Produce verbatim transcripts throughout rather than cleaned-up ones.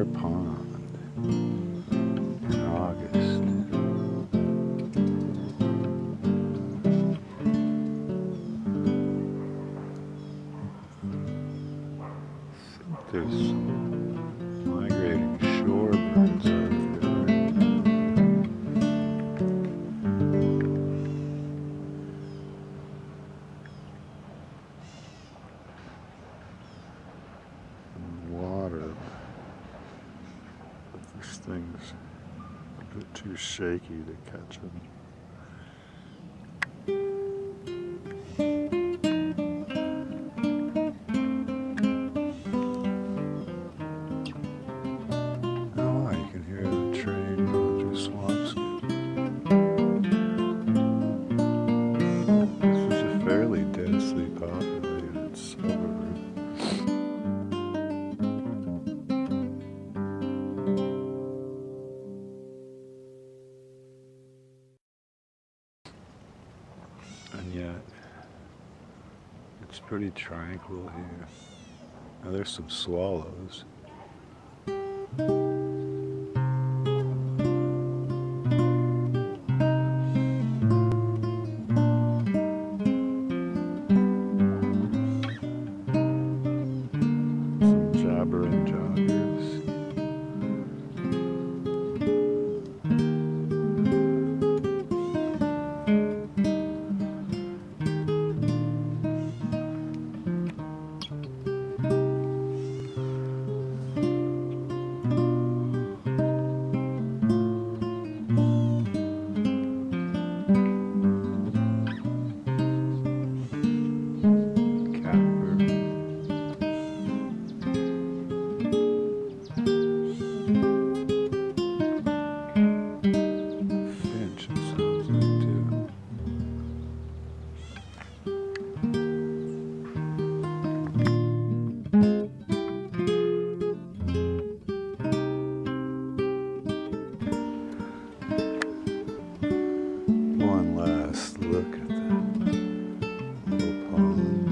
Bear Pond in August. I think there's some migrating shorebirds over there. And water. This thing's a bit too shaky to catch them. Oh, you can hear the train going through swamps. This is a fairly densely populated suburb. And yet, it's pretty tranquil here. Now there's some swallows. Some jabbering joggers. One last look at the little pond.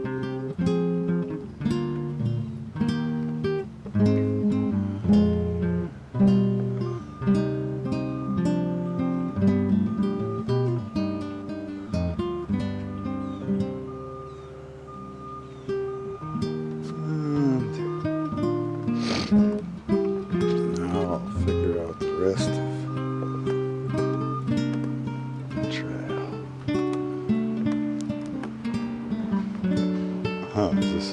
And now I'll figure out the rest of Huh, is this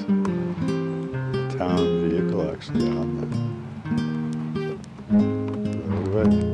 town vehicle actually on the roadway?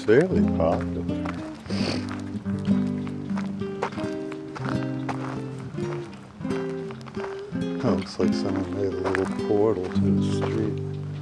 fairly popular. Oh, looks like someone made a little portal to the street.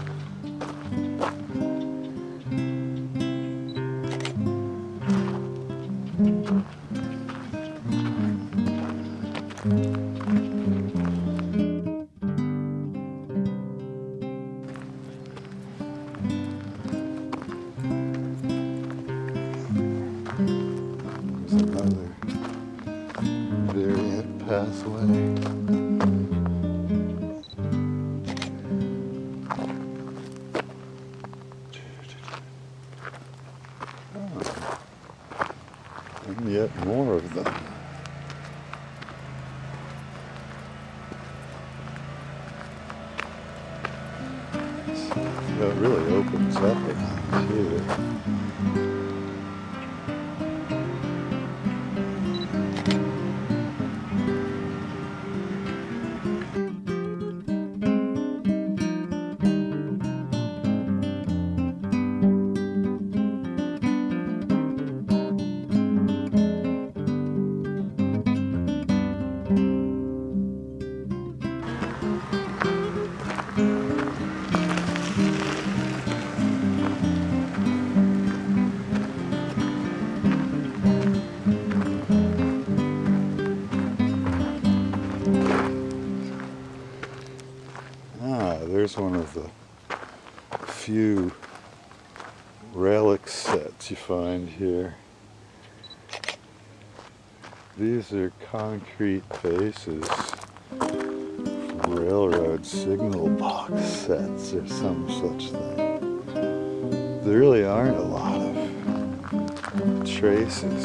There's another variant pathway. And yet more of them. So it really opens up around here. Ah, there's one of the few relic sets you find here. These are concrete bases from railroad signal box sets or some such thing. There really aren't a lot of traces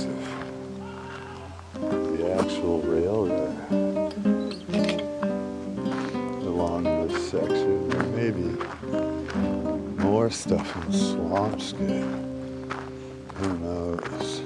of the actual railroad along this section. There may be more stuff in Swampscott. Who knows?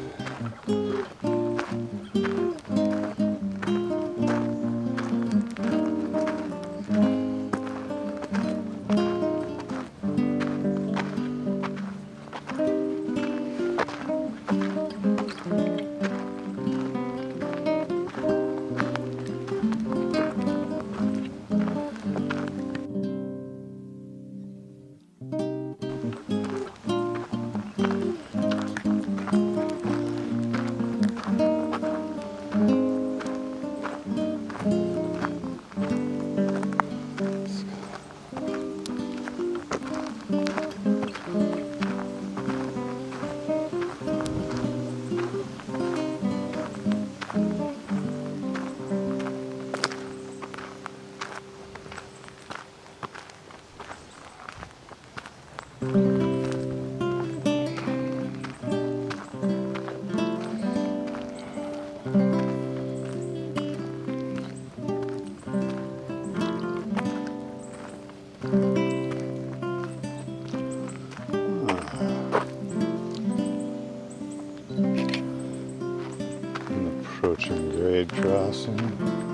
Approaching grade crossing.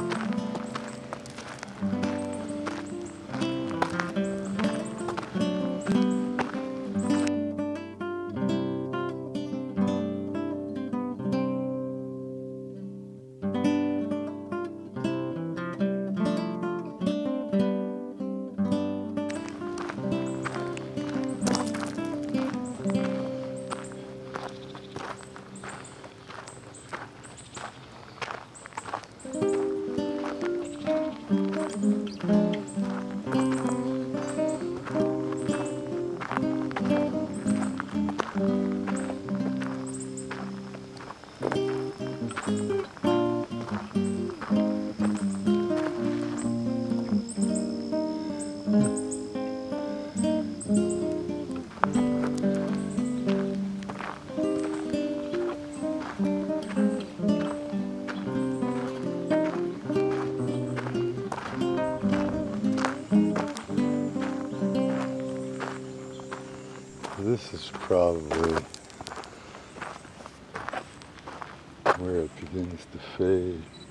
This is probably where it begins to fade.